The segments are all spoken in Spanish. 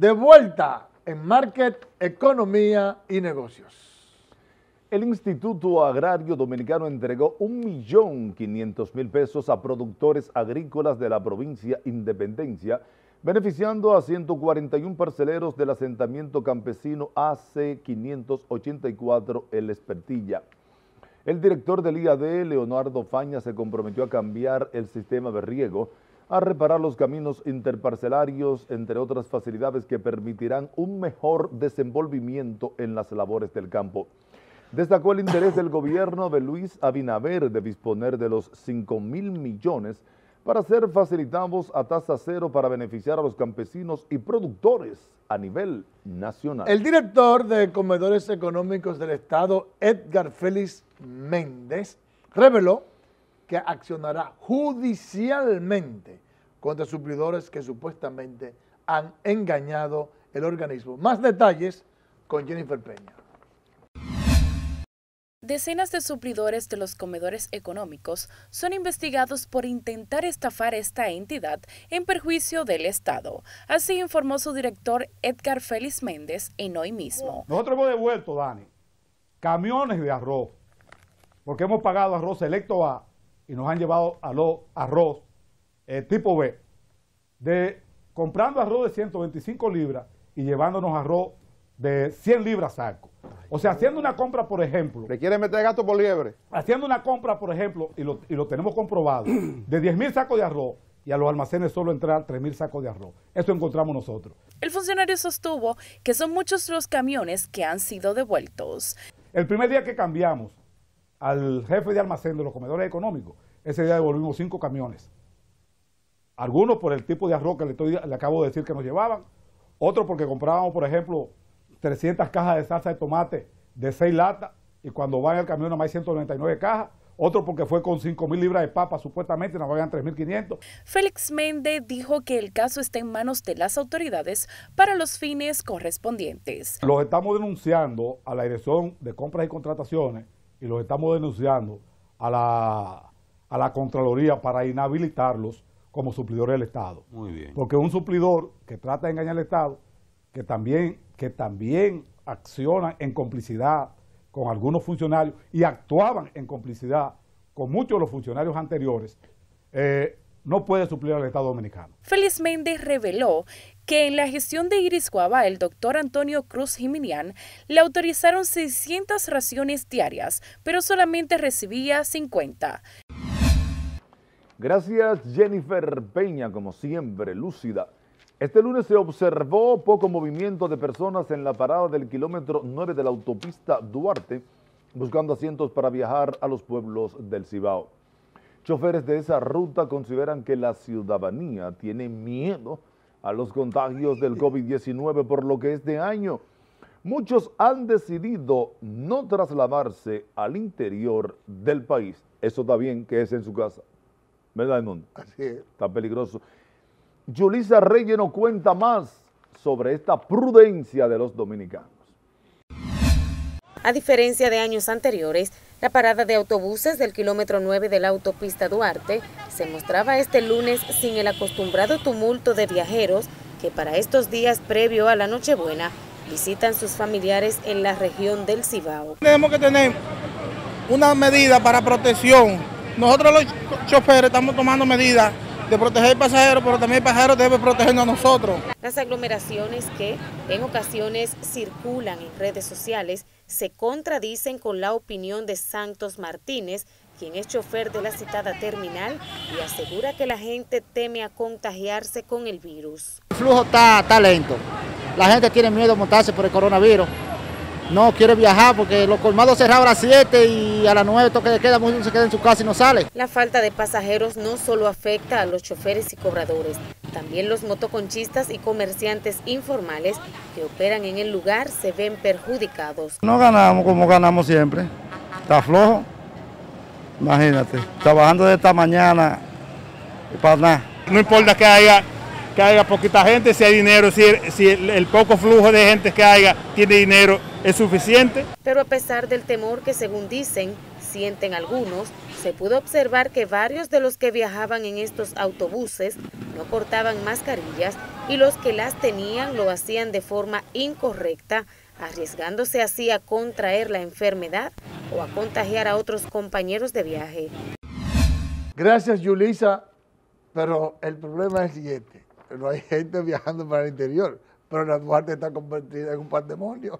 de vuelta en Market, Economía y Negocios. El Instituto Agrario Dominicano entregó 1.500.000 pesos a productores agrícolas de la provincia Independencia, beneficiando a 141 parceleros del asentamiento campesino AC 584 El Espertilla. El director del IAD, Leonardo Faña, se comprometió a cambiar el sistema de riego, a reparar los caminos interparcelarios, entre otras facilidades que permitirán un mejor desenvolvimiento en las labores del campo. Destacó el interés del gobierno de Luis Abinader de disponer de los 5.000 millones para ser facilitados a tasa cero para beneficiar a los campesinos y productores a nivel nacional. El director de Comedores Económicos del Estado, Edgar Félix Méndez, reveló que accionará judicialmente contra suplidores que supuestamente han engañado el organismo. Más detalles con Jennifer Peña. Decenas de suplidores de los comedores económicos son investigados por intentar estafar esta entidad en perjuicio del Estado. Así informó su director Edgar Félix Méndez en Hoy Mismo. Nosotros hemos devuelto, Dani, camiones de arroz, porque hemos pagado arroz selecto A y nos han llevado arroz tipo B, comprando arroz de 125 libras y llevándonos arroz de 100 libras saco. O sea, haciendo una compra, por ejemplo... ¿Le quieren meter gato por liebre? Haciendo una compra, por ejemplo, y lo tenemos comprobado, de 10.000 sacos de arroz, y a los almacenes solo entrar 3.000 sacos de arroz. Eso encontramos nosotros. El funcionario sostuvo que son muchos los camiones que han sido devueltos. El primer día que cambiamos al jefe de almacén de los comedores económicos, ese día devolvimos 5 camiones. Algunos por el tipo de arroz que le acabo de decir que nos llevaban, otros porque comprábamos, por ejemplo, 300 cajas de salsa de tomate de 6 latas y cuando van al camión nomás hay 199 cajas, otro porque fue con 5.000 libras de papa, supuestamente nos vayan 3.500. Félix Méndez dijo que el caso está en manos de las autoridades para los fines correspondientes. Los estamos denunciando a la Dirección de Compras y Contrataciones y los estamos denunciando a la Contraloría para inhabilitarlos como suplidores del Estado. Muy bien. Porque un suplidor que trata de engañar al Estado, que también accionan en complicidad con algunos funcionarios y actuaban en complicidad con muchos de los funcionarios anteriores, no puede suplir al Estado Dominicano. Félix Méndez reveló que en la gestión de Iris Guava, el doctor Antonio Cruz Jiminián le autorizaron 600 raciones diarias, pero solamente recibía 50. Gracias, Jennifer Peña, como siempre, lúcida. Este lunes se observó poco movimiento de personas en la parada del kilómetro 9 de la autopista Duarte, buscando asientos para viajar a los pueblos del Cibao. Choferes de esa ruta consideran que la ciudadanía tiene miedo a los contagios del COVID-19 por lo que este año muchos han decidido no trasladarse al interior del país. Eso está bien que es en su casa, ¿verdad, Edmundo? Así es. Está peligroso. Yulisa Reyes nos cuenta más sobre esta prudencia de los dominicanos. A diferencia de años anteriores, la parada de autobuses del kilómetro 9 de la autopista Duarte se mostraba este lunes sin el acostumbrado tumulto de viajeros que para estos días previo a la Nochebuena visitan sus familiares en la región del Cibao. Tenemos que tener una medida para protección. Nosotros los choferes estamos tomando medidas de proteger al pasajero, pero también el pasajero debe protegernos a nosotros. Las aglomeraciones que en ocasiones circulan en redes sociales se contradicen con la opinión de Santos Martínez, quien es chofer de la citada terminal y asegura que la gente teme a contagiarse con el virus. El flujo está lento, la gente tiene miedo a montarse por el coronavirus. No quiere viajar porque los colmados cerrados a las 7 y a las 9 toque de queda, muchos se queda en su casa y no sale. La falta de pasajeros no solo afecta a los choferes y cobradores, también los motoconchistas y comerciantes informales que operan en el lugar se ven perjudicados. No ganamos como ganamos siempre, está flojo, imagínate, trabajando de esta mañana para nada. No importa que haya poquita gente, si hay dinero, si el poco flujo de gente que haya tiene dinero, es suficiente. Pero a pesar del temor que según dicen, sienten algunos, se pudo observar que varios de los que viajaban en estos autobuses no portaban mascarillas y los que las tenían lo hacían de forma incorrecta, arriesgándose así a contraer la enfermedad o a contagiar a otros compañeros de viaje. Gracias, Yulisa, pero el problema es el siguiente. No hay gente viajando para el interior, pero la Duarte está convertida en un pandemonio.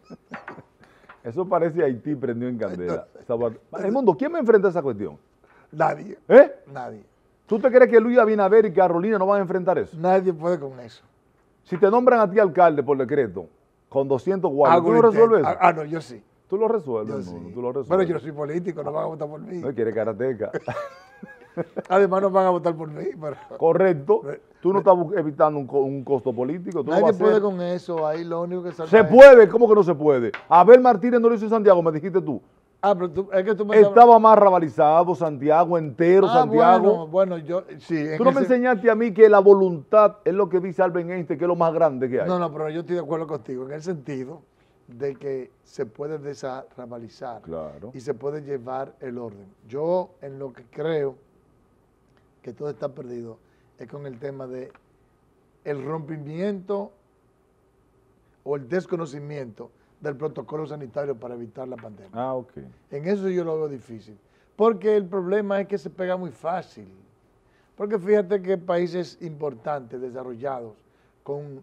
Eso parece Haití prendió en candela. El mundo, ¿quién me enfrenta a esa cuestión? Nadie. ¿Eh? Nadie. ¿Tú te crees que Luis Abinader y Carolina no van a enfrentar eso? Nadie puede con eso. Si te nombran a ti alcalde por decreto, con 200 guardias, ¿tú lo resuelves eso? No, yo sí. Tú lo resuelves, Yo sí. tú lo resuelves. Pero yo no soy político, no van a votar por mí. No quiere karateca. Además no van a votar por mí. Pero... Correcto. Tú no estás evitando un costo político. Tú Nadie lo puede con eso. Ahí lo único que se puede. ¿Cómo que no se puede? Abel Martínez no lo hizo en Santiago, me dijiste tú. Pero es que tú me estaba más rabalizado, Santiago entero, Santiago. Bueno, yo sí. Tú no me enseñaste a mí que la voluntad es lo que dice Albert Einstein, que es lo más grande que hay. No, pero yo estoy de acuerdo contigo en el sentido de que se puede desarrabalizar, claro, y se puede llevar el orden. Yo en lo que creo que todo está perdido es con el tema de el rompimiento o el desconocimiento del protocolo sanitario para evitar la pandemia. Ok. En eso yo lo veo difícil, porque el problema es que se pega muy fácil. Porque fíjate que países importantes, desarrollados, con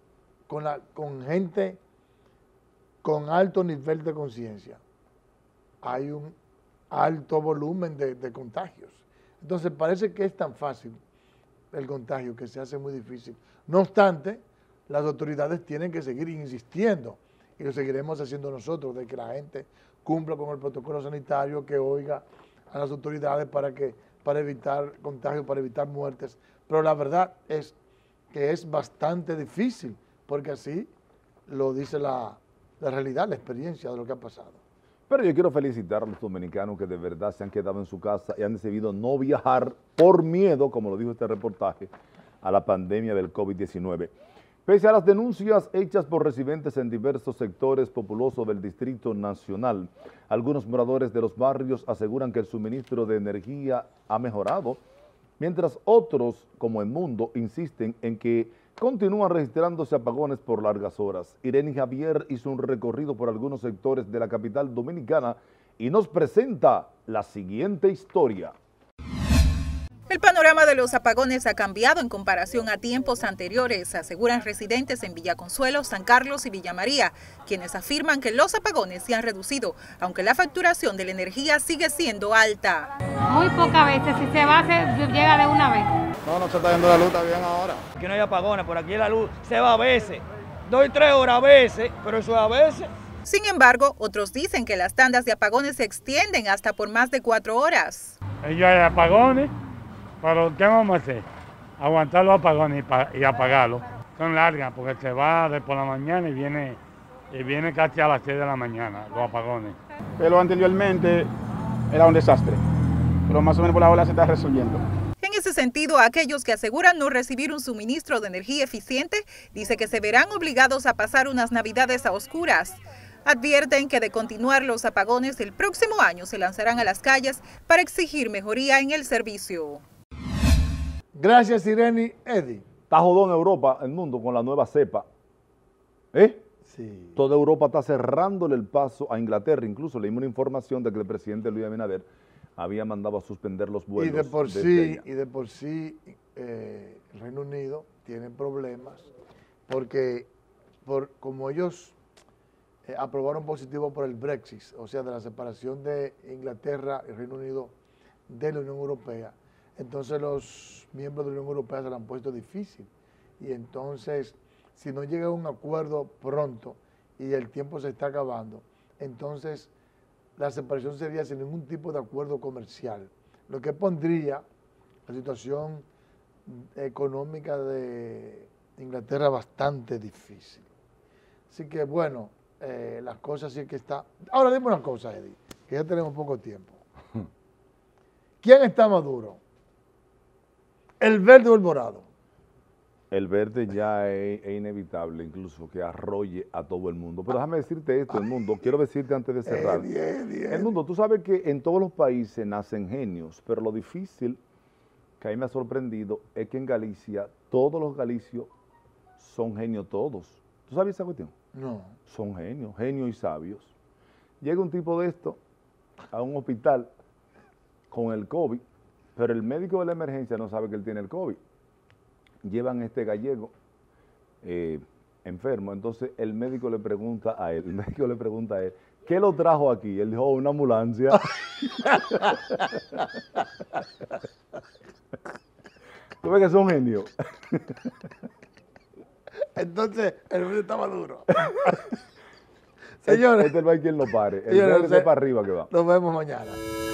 gente con alto nivel de conciencia, hay un alto volumen de contagios. Entonces parece que es tan fácil el contagio que se hace muy difícil. No obstante, las autoridades tienen que seguir insistiendo, y lo seguiremos haciendo nosotros, de que la gente cumpla con el protocolo sanitario, que oiga a las autoridades para evitar contagios, para evitar muertes. Pero la verdad es que es bastante difícil, porque así lo dice la realidad, la experiencia de lo que ha pasado. Pero yo quiero felicitar a los dominicanos que de verdad se han quedado en su casa y han decidido no viajar por miedo, como lo dijo este reportaje, a la pandemia del COVID-19. Pese a las denuncias hechas por residentes en diversos sectores populosos del Distrito Nacional, algunos moradores de los barrios aseguran que el suministro de energía ha mejorado, mientras otros, como El Mundo, insisten en que continúan registrándose apagones por largas horas. Irene Javier hizo un recorrido por algunos sectores de la capital dominicana y nos presenta la siguiente historia. El panorama de los apagones ha cambiado en comparación a tiempos anteriores, aseguran residentes en Villaconsuelo, San Carlos y Villa María, quienes afirman que los apagones se han reducido, aunque la facturación de la energía sigue siendo alta. Muy pocas veces, si se va, se llega de una vez. No se está yendo la luz, está bien ahora. Aquí no hay apagones, por aquí la luz se va a veces. 2 y 3 horas a veces, pero eso es a veces. Sin embargo, otros dicen que las tandas de apagones se extienden hasta por más de 4 horas. Ya hay apagones, pero ¿qué vamos a hacer? Aguantar los apagones y apagarlos. Son largas porque se va de por la mañana y viene casi a las 6 de la mañana, los apagones. Pero anteriormente era un desastre, pero más o menos por ahora se está resolviendo. En ese sentido, aquellos que aseguran no recibir un suministro de energía eficiente, dice que se verán obligados a pasar unas navidades a oscuras. Advierten que de continuar los apagones, el próximo año se lanzarán a las calles para exigir mejoría en el servicio. Gracias, Irene. Eddie. Está jodón Europa, el mundo, con la nueva cepa. Sí. Toda Europa está cerrándole el paso a Inglaterra. Incluso leímos una información de que el presidente Luis Abinader había mandado a suspender los vuelos. Y de por sí, el Reino Unido tiene problemas porque como ellos aprobaron positivo por el Brexit, o sea, de la separación de Inglaterra y Reino Unido de la Unión Europea, entonces los miembros de la Unión Europea se lo han puesto difícil. Y entonces, si no llega a un acuerdo pronto y el tiempo se está acabando, entonces la separación sería sin ningún tipo de acuerdo comercial, lo que pondría la situación económica de Inglaterra bastante difícil. Así que bueno, las cosas sí que está. Ahora dime una cosa, Eddie, que ya tenemos poco tiempo. ¿Quién está más duro? ¿El verde o el morado? El verde ya es inevitable, incluso que arrolle a todo el mundo. Pero déjame decirte esto, el mundo, quiero decirte antes de cerrar. El mundo, tú sabes que en todos los países nacen genios, pero lo difícil que a mí me ha sorprendido es que en Galicia, todos los galicios son genios todos. ¿Tú sabes esa cuestión? No. Son genios y sabios. Llega un tipo de esto a un hospital con el COVID, pero el médico de la emergencia no sabe que él tiene el COVID. Llevan a este gallego enfermo, entonces el médico le pregunta a él, ¿qué lo trajo aquí? Él dijo, una ambulancia. ¿Tú ves que son genios? Entonces, el video estaba duro. Señores. Este no hay quien lo pare. El verde para arriba que va. Nos vemos mañana.